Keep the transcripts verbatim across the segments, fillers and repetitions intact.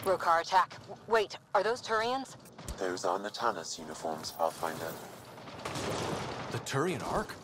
Rokar attack. Wait, are those Turians? Those are Natanus uniforms, Pathfinder. The Turian Ark?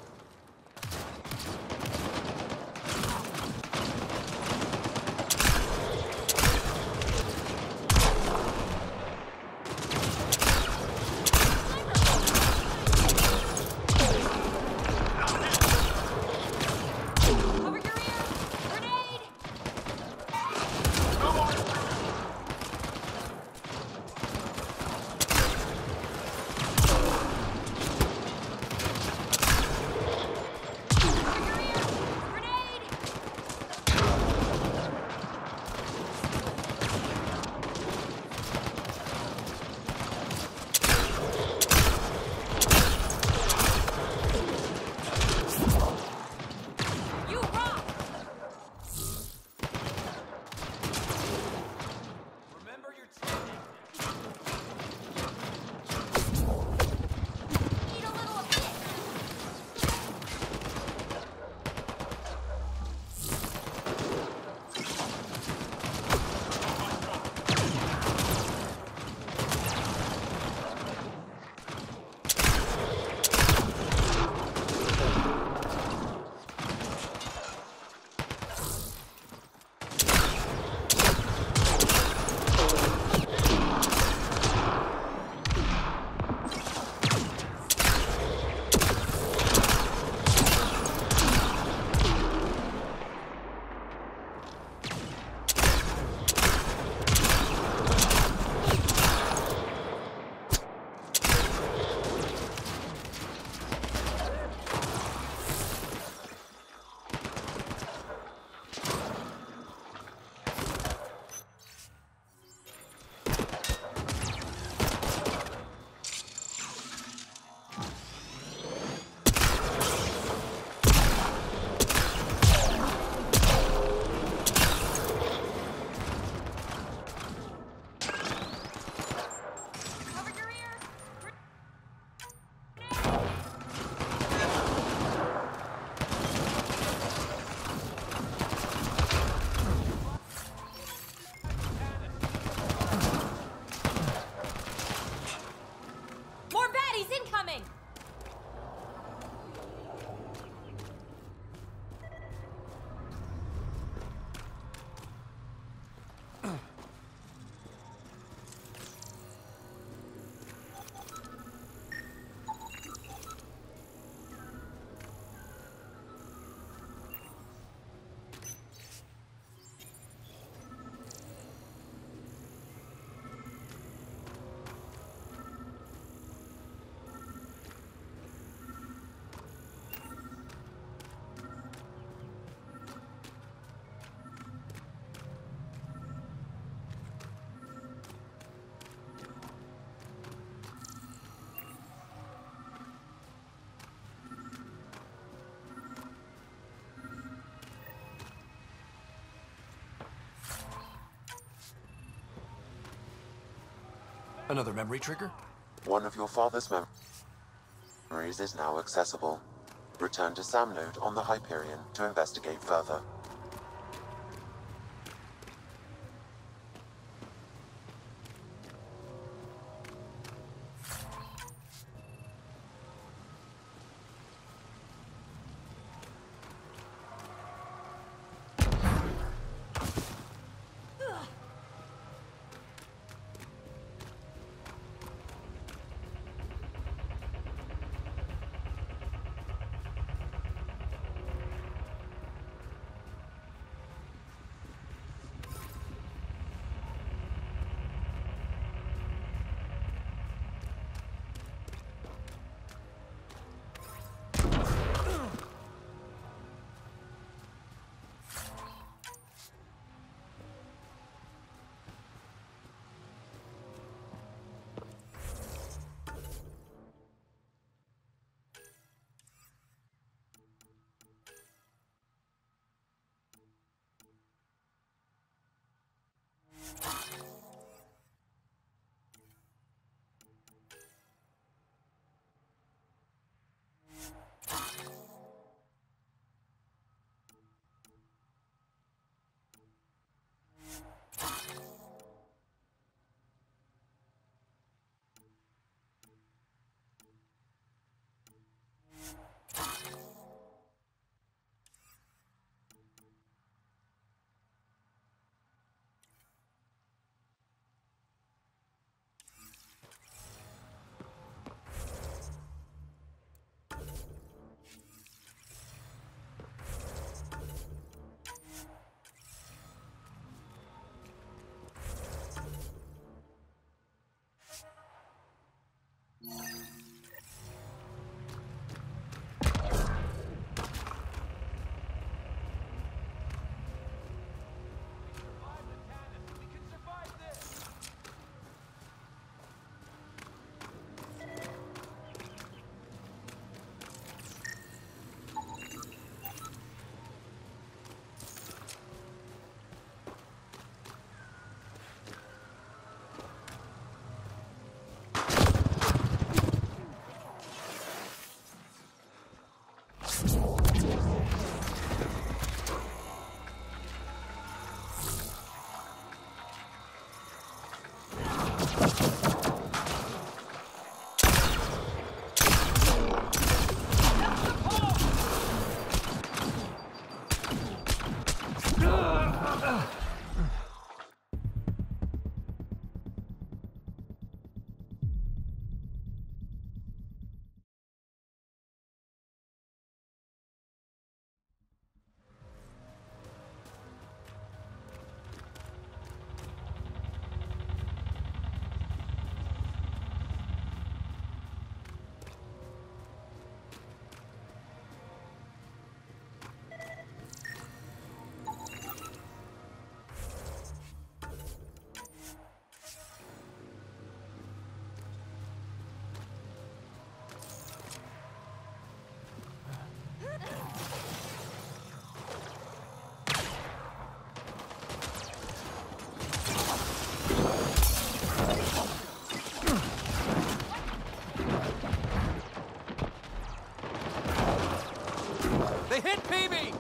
Another memory trigger? One of your father's mem memories is now accessible. Return to Sam Node on the Hyperion to investigate further. They hit P B!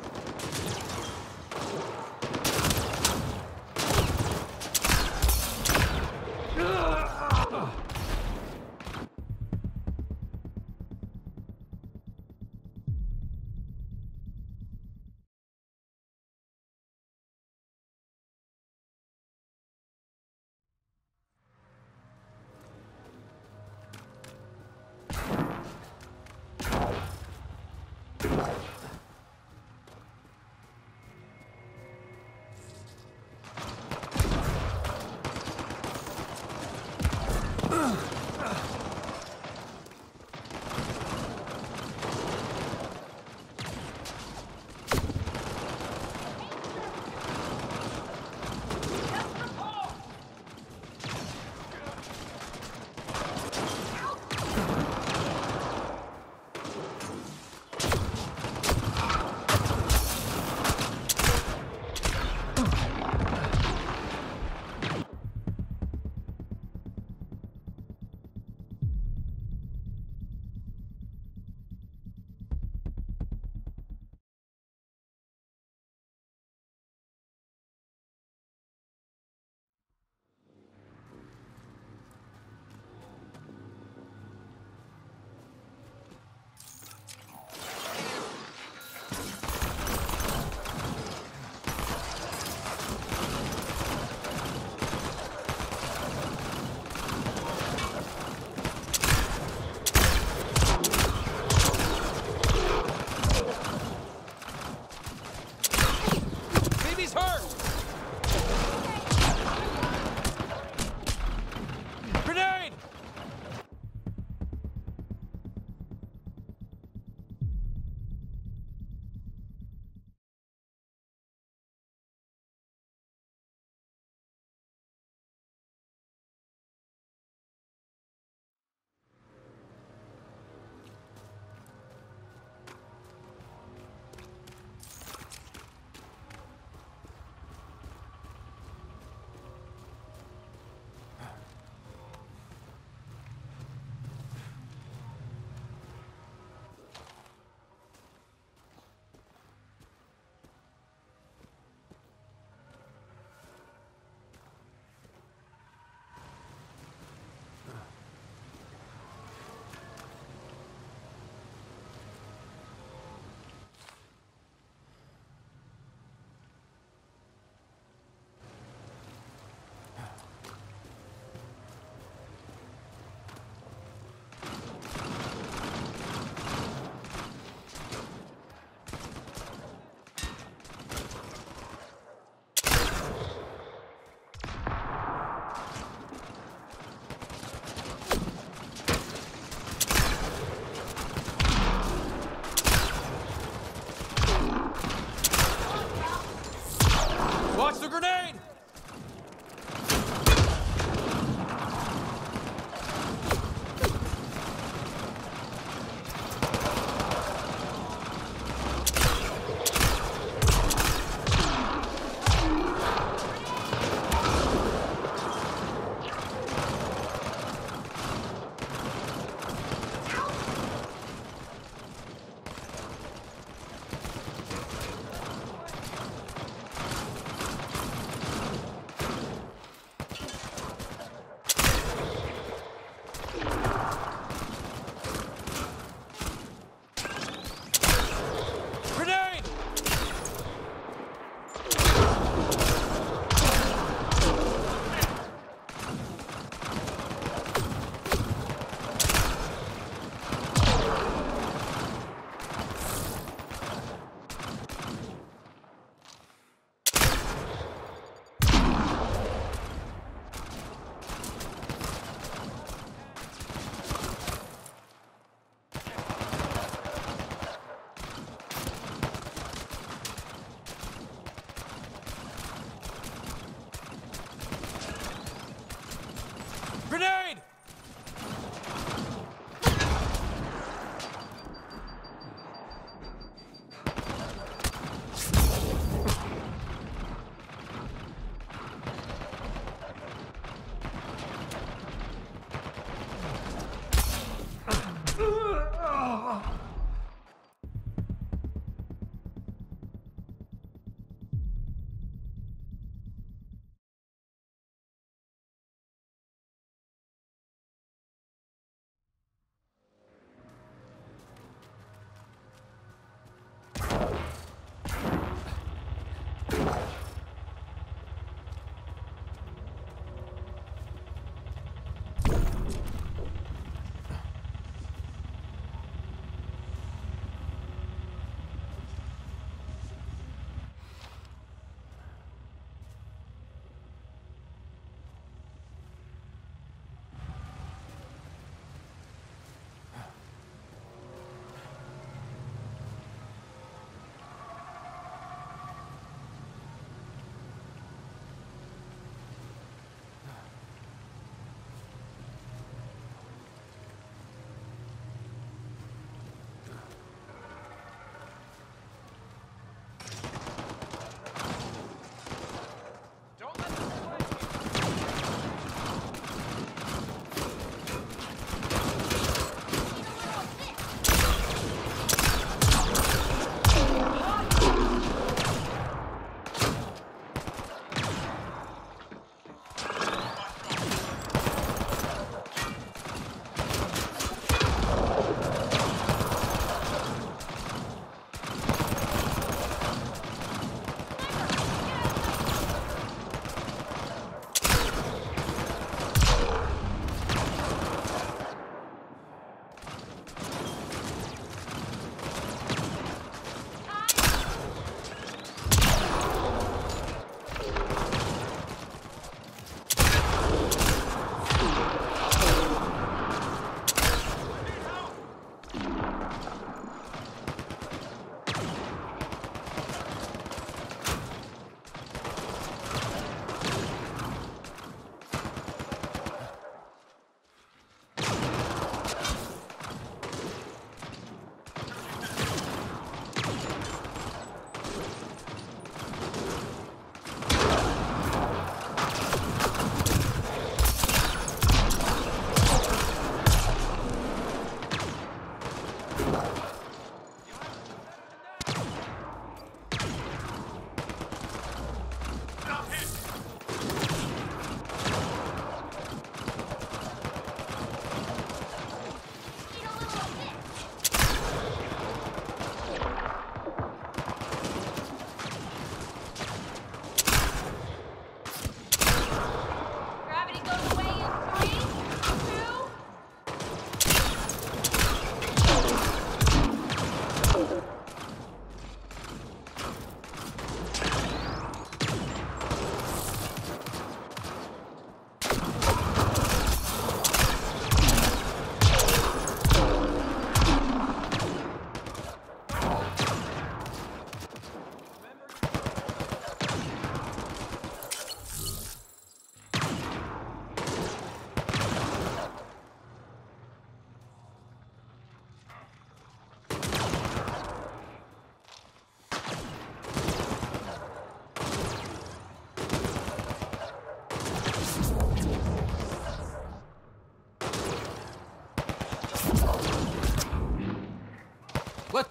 What?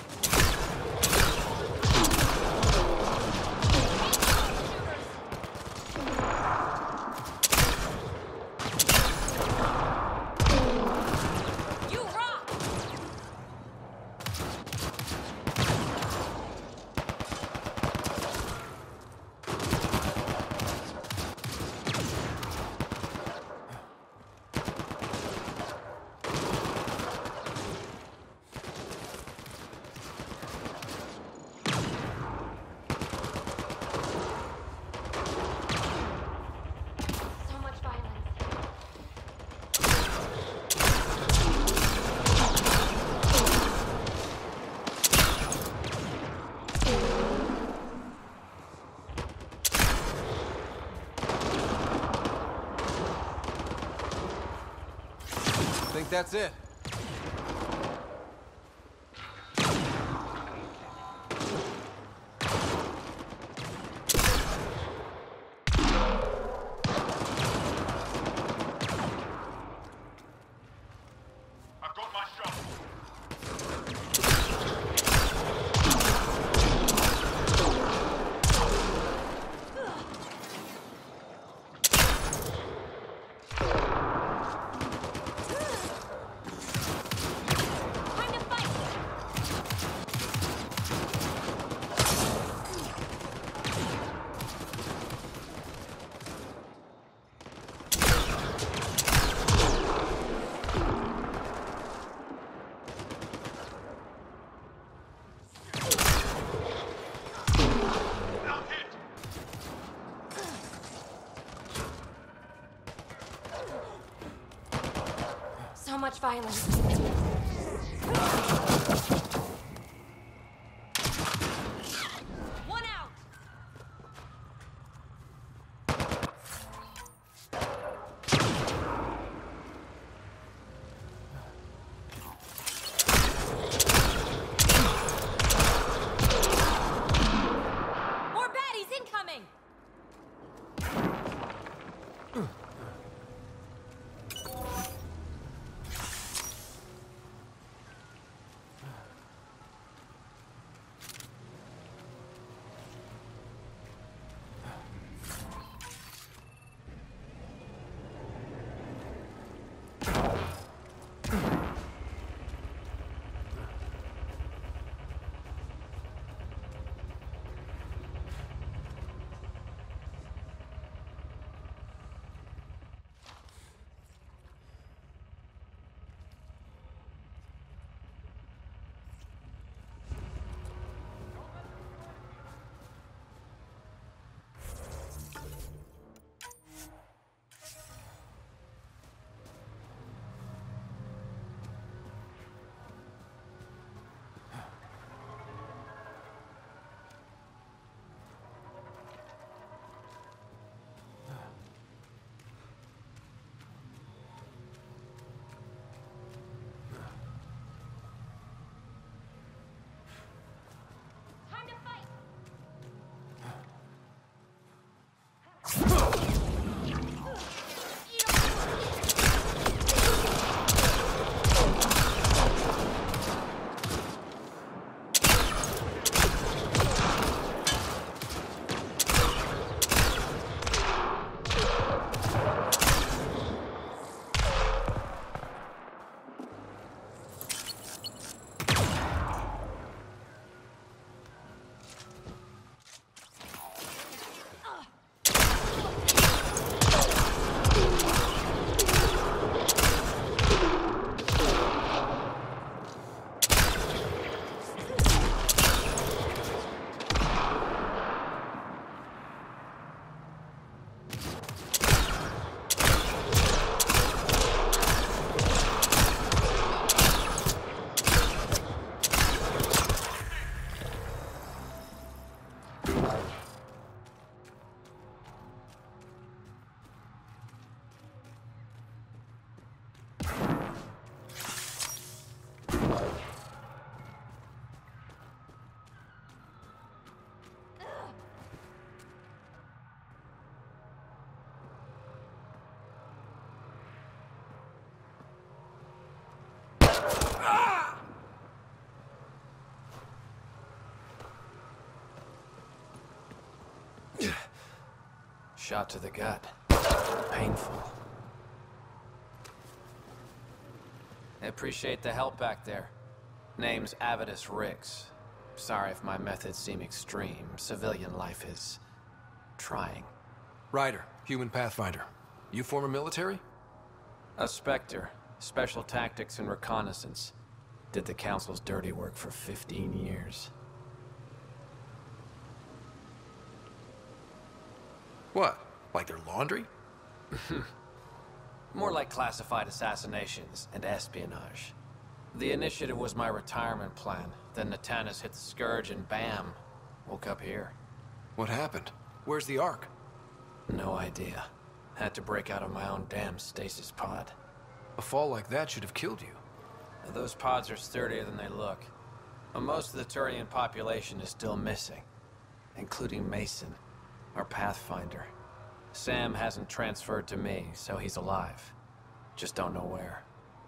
You rock! So much violence. Think that's it? I've got my shot. Time to fight! Now hit! So much violence. One out! More baddies incoming! Shot to the gut. Painful. I appreciate the help back there. Name's Avidus Rix. Sorry if my methods seem extreme. Civilian life is... trying. Ryder, human pathfinder. You former military? A Spectre. Special tactics and reconnaissance. Did the Council's dirty work for fifteen years. What? Like their laundry? More like classified assassinations and espionage. The initiative was my retirement plan. Then Natanis hit the Scourge and bam, woke up here. What happened? Where's the Ark? No idea. Had to break out of my own damn stasis pod. A fall like that should have killed you. Those pods are sturdier than they look. But most of the Turian population is still missing, including Mason, our Pathfinder. Sam hasn't transferred to me, so he's alive. Just don't know where.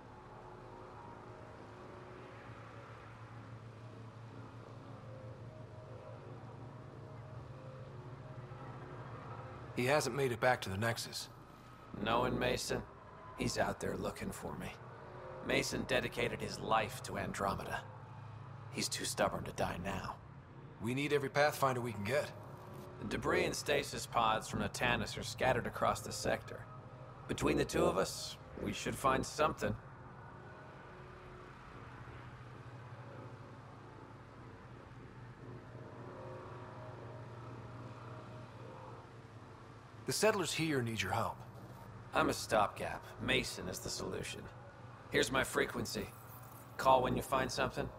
He hasn't made it back to the Nexus. Knowing Mason, he's out there looking for me. Mason dedicated his life to Andromeda. He's too stubborn to die now. We need every Pathfinder we can get. The debris and stasis pods from Natanis are scattered across the sector. Between the two of us, we should find something. The settlers here need your help. I'm a stopgap. Mason is the solution. Here's my frequency. Call when you find something.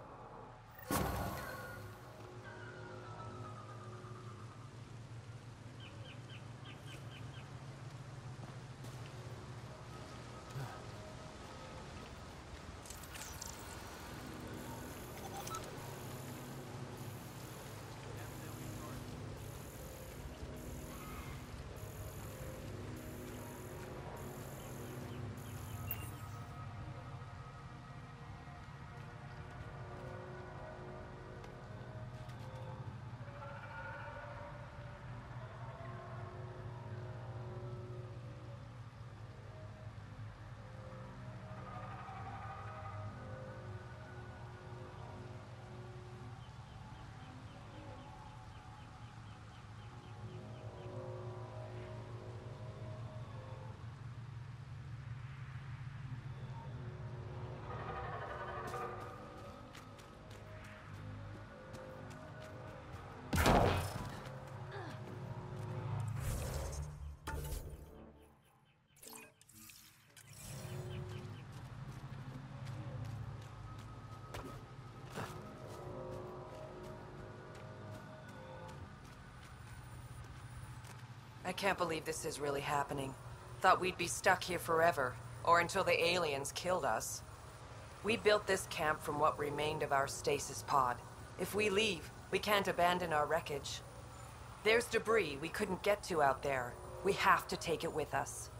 I can't believe this is really happening. Thought we'd be stuck here forever, or until the aliens killed us. We built this camp from what remained of our stasis pod. If we leave, we can't abandon our wreckage. There's debris we couldn't get to out there. We have to take it with us.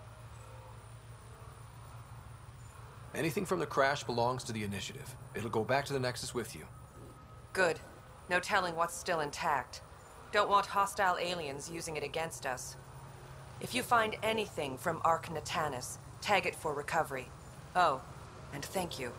Anything from the crash belongs to the Initiative. It'll go back to the Nexus with you. Good. No telling what's still intact. Don't want hostile aliens using it against us. If you find anything from Ark Natanis, tag it for recovery. Oh, and thank you.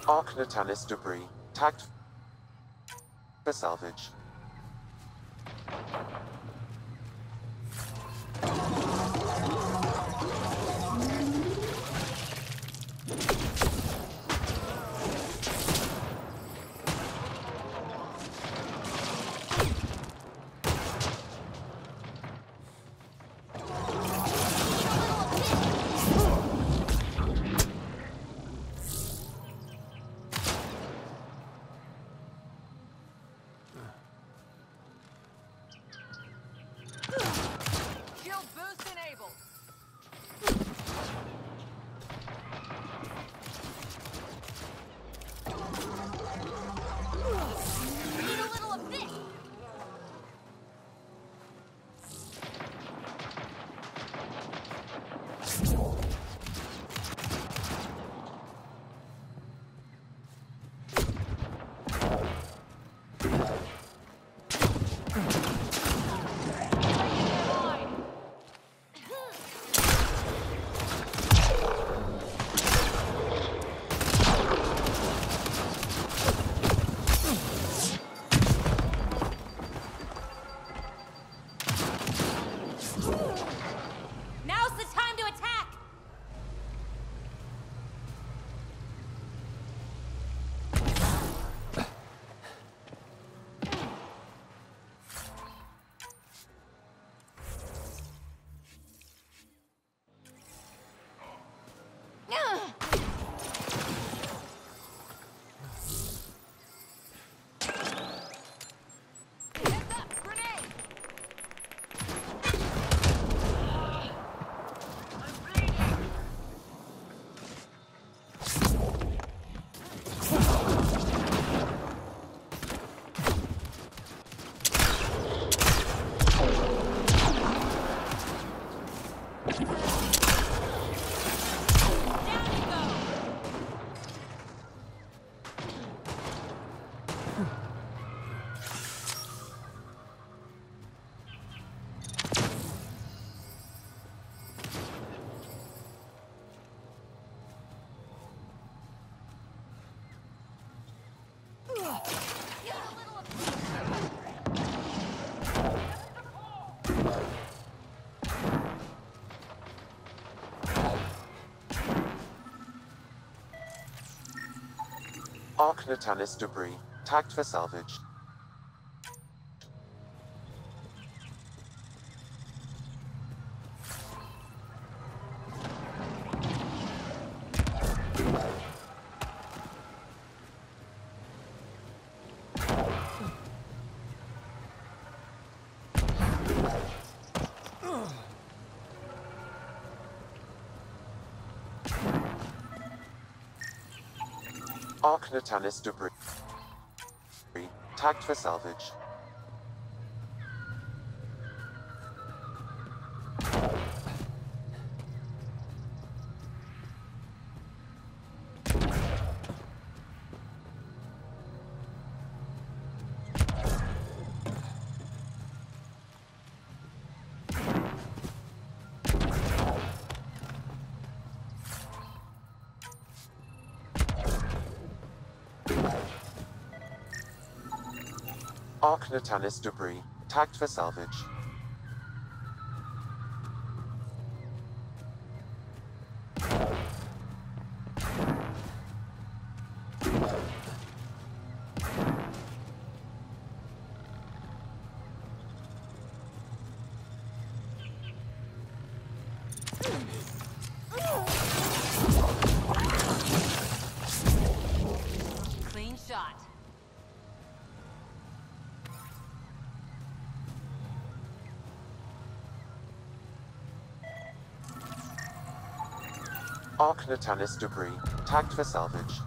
Arc Natalis debris tagged for salvage. Shield boost enabled. Need a little of this. Now's the time to attack. Heads up, grenade. Down you go. Get a little of Arc Natalis debris tagged for salvage. Arc Natalis debris tagged for salvage. Arc Natalis debris tagged for salvage. clean shot. Arc Natalis debris tagged for salvage.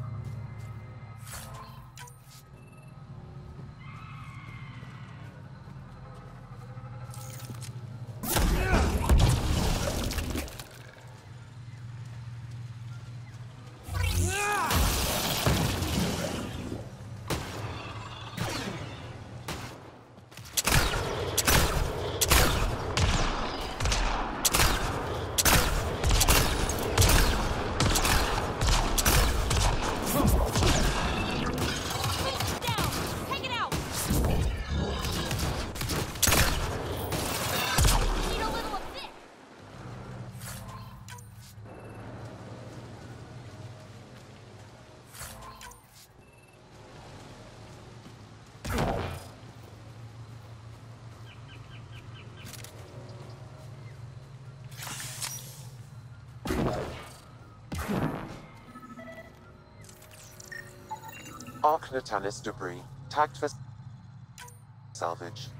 Arc Natalis debris, tagged for salvage.